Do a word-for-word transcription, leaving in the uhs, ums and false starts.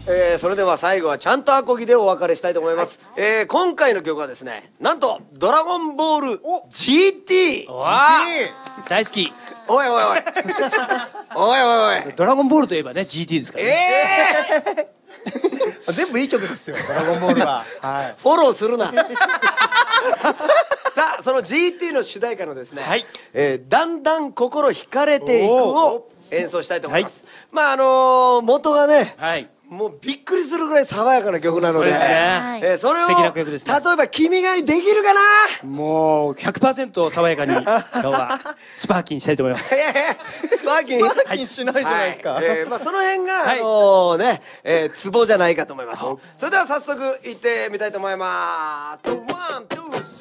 えー、それでは最後はちゃんとアコギでお別れしたいと思います、はい、えー、今回の曲はですね、なんとドラゴンボール ジーティー。 わー大好き。 おいおいおいおいおいおい、 ドラゴンボールといえばね ジーティー ですからね。 えー、全部いい曲ですよドラゴンボールは、はい、 フォローするなさあ、その ジーティー の主題歌のですね、はい、えー、だんだん心惹かれていくを演奏したいと思います、はい、まああのー、元がね、はい、もうびっくりするぐらい爽やかな曲なので、そ, ね、えー、それを、ね、例えば君ができるかな。 もう ひゃくパーセント 爽やかに今日はスパーキンしたいと思いますスパーキンスパーキンしないじゃないですか、 はい、えーまあ、その辺が、はい、あのー、ね、えー、ツボじゃないかと思います。それでは早速いってみたいと思います。ワン、ツー